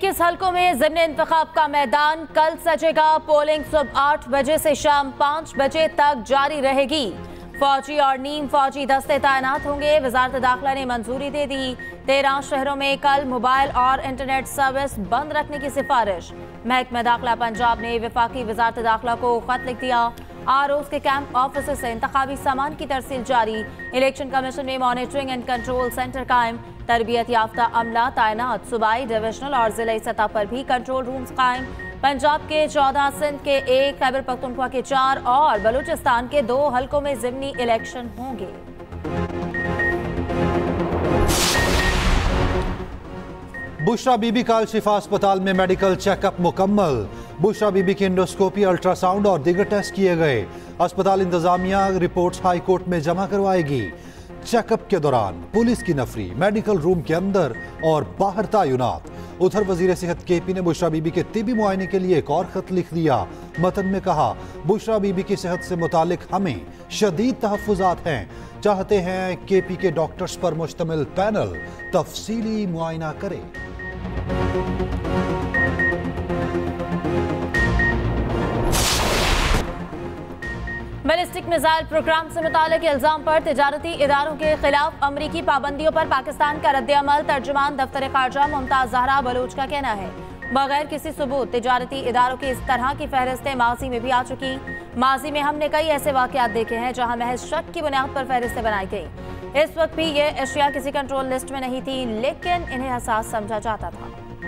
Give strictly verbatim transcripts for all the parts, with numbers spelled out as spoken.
इक्कीस हल्कों में ज़िम्नी इंतखाब का मैदान कल सजेगा। पोलिंग सुबह आठ बजे से शाम पाँच बजे तक जारी रहेगी। फौजी और नीम फौजी दस्ते तैनात होंगे। वजारत दाखिला ने मंजूरी दे दी। तेरह शहरों में कल मोबाइल और इंटरनेट सर्विस बंद रखने की सिफारिश। महकमा दाखिला पंजाब ने वफाकी वजारत दाखिला को खत लिख दिया। आरओज़ के कैंप ऑफिस से इंतखाबी सामान की तरसील जारी। इलेक्शन कमीशन में मॉनिटरिंग एंड कंट्रोल सेंटर कायम। तरबियत याफ्ता अमला तैनात। सूबाई, डिविजनल और जिला सतह पर भी कंट्रोल रूम्स कायम। पंजाब के चौदह, सिंध के एक, खैबर पख्तूनख्वा के चार और बलूचिस्तान के दो हल्कों में ज़िमनी इलेक्शन होंगे। बुशरा बीबी का अल शिफा अस्पताल में मेडिकल चेकअप मुकम्मल। बुशरा बीबी की इंडोस्कोपी, अल्ट्रासाउंड और दीगर टेस्ट किए गए। अस्पताल इंतजामिया रिपोर्ट्स हाई कोर्ट में जमा करवाएगी। चेकअप के दौरान पुलिस की नफरी मेडिकल रूम के अंदर और बाहर तैनात। उधर वजीर सेहत के पी ने बुशरा बीबी के तिबी मुआयने के लिए एक और खत लिख दिया। मतन में कहा, बुशरा बीबी की सेहत से मुतालिक हमें शदीद तहफ़्फ़ुज़ात हैं। चाहते हैं के पी के डॉक्टर्स पर मुश्तमिल पैनल तफसीली मुआयना करे। बैलिस्टिक मिसाइल प्रोग्राम से मुतालिक इल्जाम पर तिजारती इदारों के खिलाफ अमरीकी पाबंदियों पर पाकिस्तान का रद्द-ए-अमल। तर्जुमान दफ्तर खारजा मुमताज जहरा बलूच का कहना है, बगैर किसी सबूत तिजारती इदारों की इस तरह की फहरिस्तें माजी में भी आ चुकी। माजी में हमने कई ऐसे वाकयात देखे हैं जहां महज शक की बुनियाद पर फहरिस्तें बनाई गई। इस वक्त भी ये अशिया किसी कंट्रोल लिस्ट में नहीं थी, लेकिन इन्हें हसास समझा जाता था।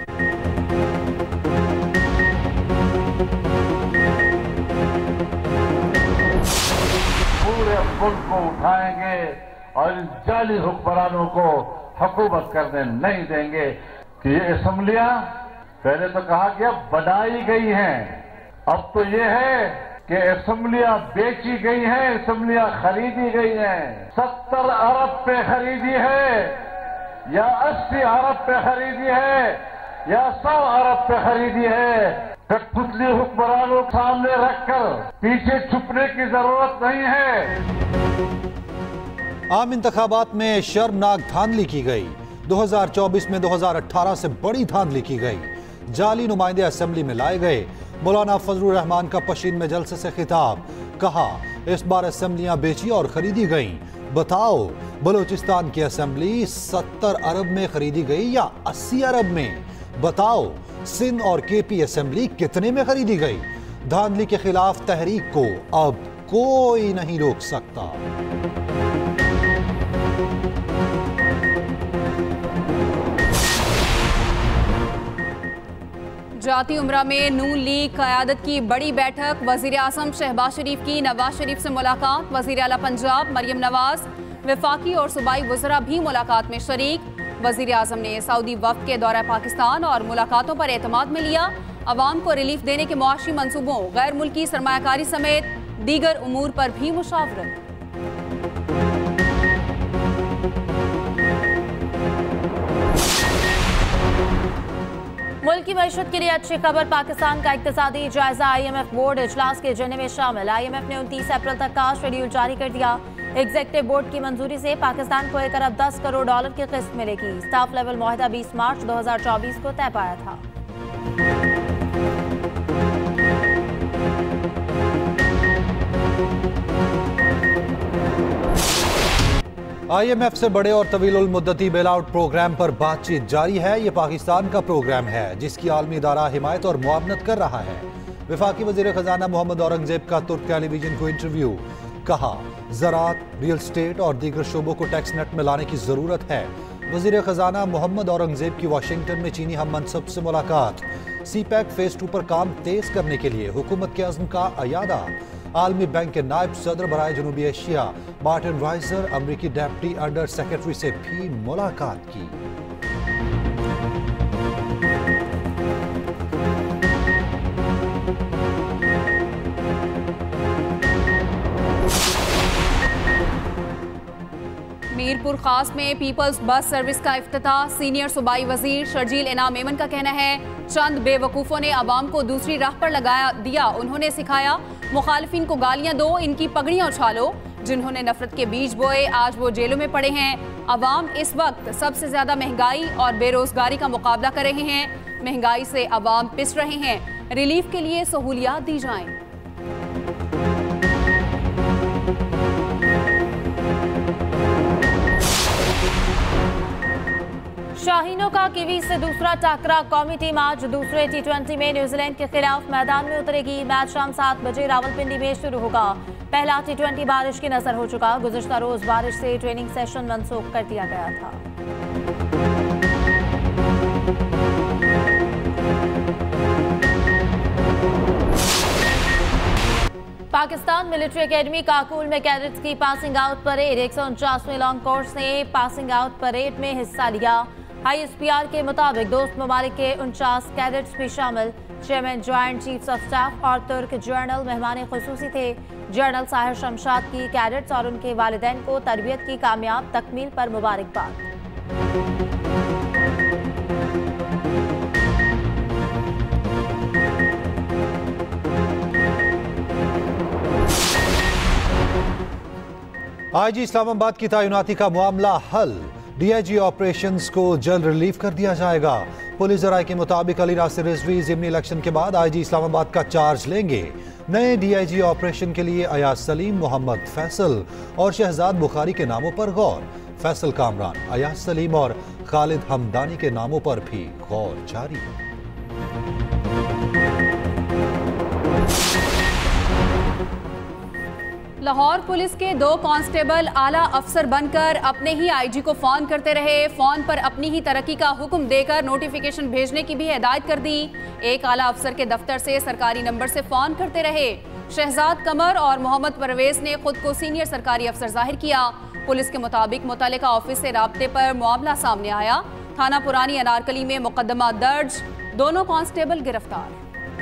पूरे मुल्क को उठाएंगे और इन जाली हुक्मरानों को हुकूमत करने नहीं देंगे। कि ये असम्बलियां पहले तो कहा गया बनाई गई हैं, अब तो ये है कि असम्बलियां बेची गई हैं, असम्बलियां खरीदी गई हैं। सत्तर अरब पे खरीदी है या अस्सी अरब पे खरीदी है या सौ अरब पे खरीदी है। कठपुतली हुक्मरानों को सामने रखकर पीछे छुपने की जरूरत नहीं है। आम इंतखाबात में शर्मनाक धांधली की गई। दो हजार चौबीस में दो हजार अठारह से बड़ी धांधली की गई। जाली नुमाइंदे असेंबली में लाए गए। मौलाना फजलुर रहमान का पशीन में जलसे से खिताब। कहा, इस बार असेंबलियां बेची और खरीदी गईं। बताओ, बलूचिस्तान की असेंबली सत्तर अरब में खरीदी गई या अस्सी अरब में? बताओ, सिंध और के पी असेंबली कितने में खरीदी गई? धांधली के खिलाफ तहरीक को अब कोई नहीं रोक सकता। जाती उमरा में नून लीग क़यादत की बड़ी बैठक। वज़ीर आज़म शहबाज शरीफ की नवाज शरीफ से मुलाकात। वज़ीर आला पंजाब मरियम नवाज, वफाकी और सूबाई वज़रा भी मुलाकात में शरीक। वज़ीर आज़म ने सऊदी वफ़द के दौरा पाकिस्तान और मुलाकातों पर एतमाद में लिया। अवाम को रिलीफ देने के मुआशी मंसूबों, गैर मुल्की सरमायाकारी समेत दीगर उमूर पर भी मुशावरत। मुल्क की मईशत के लिए अच्छी खबर। पाकिस्तान का इक्तिसादी जायजा। आई एम एफ बोर्ड इजलास के एजेंडे में शामिल। आई एम एफ ने उनतीस अप्रैल तक का शेड्यूल जारी कर दिया। एग्जीक्यूटिव बोर्ड की मंजूरी से पाकिस्तान को एक अरब दस करोड़ डॉलर की किस्त मिलेगी। स्टाफ लेवल मुआहदा बीस मार्च दो हजार चौबीस को तय पाया था। आई एम एफ से बड़े और तवील मुद्दती बेल आउट प्रोग्राम पर बातचीत जारी है। ये पाकिस्तान का प्रोग्राम है जिसकी आलमी इदारा हिमायत और मुआवनत कर रहा है। वफाकी वजीर खजाना मोहम्मद औरंगजेब का तुर्क टेलीविजन को इंटरव्यू। कहा, ज़राअत, रियल स्टेट और दीगर शोबों को टैक्स नेट में लाने की जरूरत है। वजीर खजाना मोहम्मद औरंगजेब की वाशिंगटन में चीनी हम मनसब से मुलाकात। सी पैक फेज टू पर काम तेज करने के लिए हुकूमत के अज़्म का अयादा। आलमी बैंक के नायब सदर बराए जनूबी एशिया मार्टिन राइजर अमरीकी डेप्टी अंडर सेक्रेटरी से भी मुलाकात की। मीरपुर खास में पीपल्स बस सर्विस का इफ्तिताह। सीनियर सूबाई वजीर शर्जील इनाम मेमन का कहना है, चंद बेवकूफ़ों ने आवाम को दूसरी राह पर लगाया दिया। उन्होंने सिखाया, मुखालिफिन को गालियां दो, इनकी पगड़ियां उछालो। जिन्होंने नफरत के बीज बोए आज वो जेलों में पड़े हैं। अवाम इस वक्त सबसे ज्यादा महंगाई और बेरोजगारी का मुकाबला कर रहे हैं। महंगाई से अवाम पिस रहे हैं, रिलीफ के लिए सहूलियात दी जाएं। शाहीनों का कीवी से दूसरा टाकरा। कौमी टीम आज दूसरे टी ट्वेंटी में न्यूजीलैंड के खिलाफ मैदान में उतरेगी। मैच शाम सात बजे रावलपिंडी में शुरू होगा। पहला टी ट्वेंटी बारिश की नजर हो चुका। गुज़िश्ता रोज बारिश से ट्रेनिंग सेशन मनसूख कर दिया गया था। पाकिस्तान मिलिट्री एकेडमी काकुल में कैडेट्स की पासिंग आउट परेड। एक सौ उनचासवें लॉन्ग कोर्स ने पासिंग आउट परेड में हिस्सा लिया। आई एस पी आर के मुताबिक दोस्त ममालिक के उनचास कैडेट्स भी शामिल। Chairman joint chiefs of staff और तुर्क जनरल मेहमान खुसूसी थे। जनरल साहिर शमशाद की कैडेट्स और उनके वालिदैन को तरबियत की कामयाब तकमील पर मुबारकबाद। आईजी इस्लामाबाद की तैनाती का मामला हल। डीआईजी ऑपरेशंस को जल्द रिलीव कर दिया जाएगा। पुलिस जराये के मुताबिक अली नासिर रिजवी ज़िमनी इलेक्शन के बाद आईजी इस्लामाबाद का चार्ज लेंगे। नए डीआईजी ऑपरेशन के लिए अयाज सलीम, मोहम्मद फैसल और शहजाद बुखारी के नामों पर गौर। फैसल कामरान, अयाज सलीम और खालिद हमदानी के नामों पर भी गौर जारी। लाहौर पुलिस के दो कांस्टेबल आला अफसर बनकर अपने ही आईजी को फोन करते रहे। फोन पर अपनी ही तरक्की का हुक्म देकर नोटिफिकेशन भेजने की भी हिदायत कर दी। एक आला अफसर के दफ्तर से सरकारी नंबर से फोन करते रहे। शहजाद कमर और मोहम्मद परवेज ने खुद को सीनियर सरकारी अफसर जाहिर किया। पुलिस के मुताबिक मुतल्लिका ऑफिस से राब्ते पर मामला सामने आया। थाना पुरानी अनारकली में मुकदमा दर्ज, दोनों कांस्टेबल गिरफ्तार।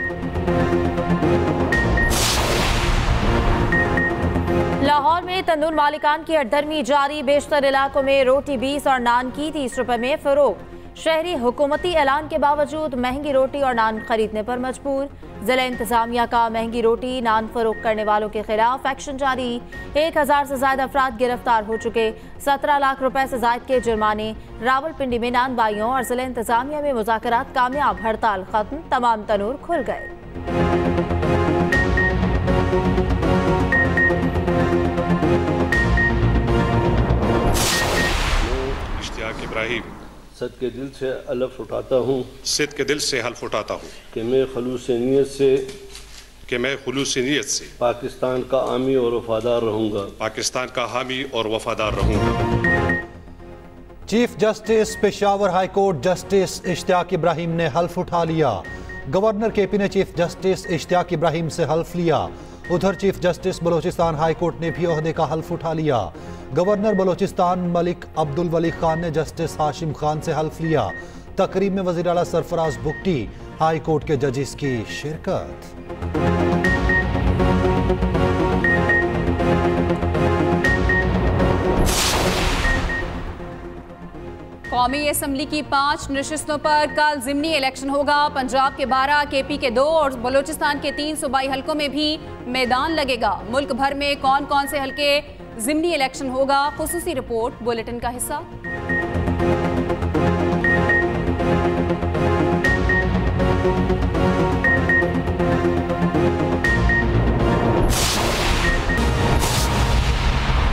लाहौर में तंदूर मालिकान की हटधर्मी जारी। बेशतर इलाकों में रोटी बीस और नान की तीस रुपए में फरोख्त। शहरी हुकूमती ऐलान के बावजूद महंगी रोटी और नान खरीदने पर मजबूर। जिला इंतजामिया का महंगी रोटी नान फरोख्त करने वालों के खिलाफ एक्शन जारी। एक हजार से ज्यादा अफराद गिरफ्तार हो चुके। सत्रह लाख रुपए से ज्यादा के जुर्माने। रावलपिंडी में नान बाइयों और जिला इंतजामिया में मुज़ाकरात कामयाब, हड़ताल खत्म, तमाम तनूर खुल गए। इब्राहिम सद के दिल से हल्फ उठाता हूँ सिद के दिल से हल्फ उठाता हूँ कि मैं खुलूस नीयत से कि मैं खुलूस नीयत से पाकिस्तान का हामी और वफादार रहूँगा पाकिस्तान का हामी और वफादार रहूँगा। Chief justice Peshawar high court justice Ishtiaq Ibrahim ने हल्फ उठा लिया। गवर्नर केपी ने चीफ जस्टिस इश्तियाक इब्राहिम से हल्फ लिया। उधर chief justice Balochistan high court ने भी ओहदे का हल्फ उठा लिया। गवर्नर बलोचिस्तान मलिक अब्दुल वली खान ने जस्टिस हाशिम खान से हल्फ लिया। तकरीब में वज़ीर आला सरफराज बुगटी, हाई कोर्ट के जजेस की शिरकत। कौमी असम्बली की पांच नशिस्तों पर कल ज़िमनी इलेक्शन होगा। पंजाब के बारह, केपी के दो और बलोचिस्तान के तीन सूबाई हलकों में भी मैदान लगेगा। मुल्क भर में कौन कौन से हलके ज़िमनी इलेक्शन होगा, खुसूसी रिपोर्ट बुलेटिन का हिस्सा।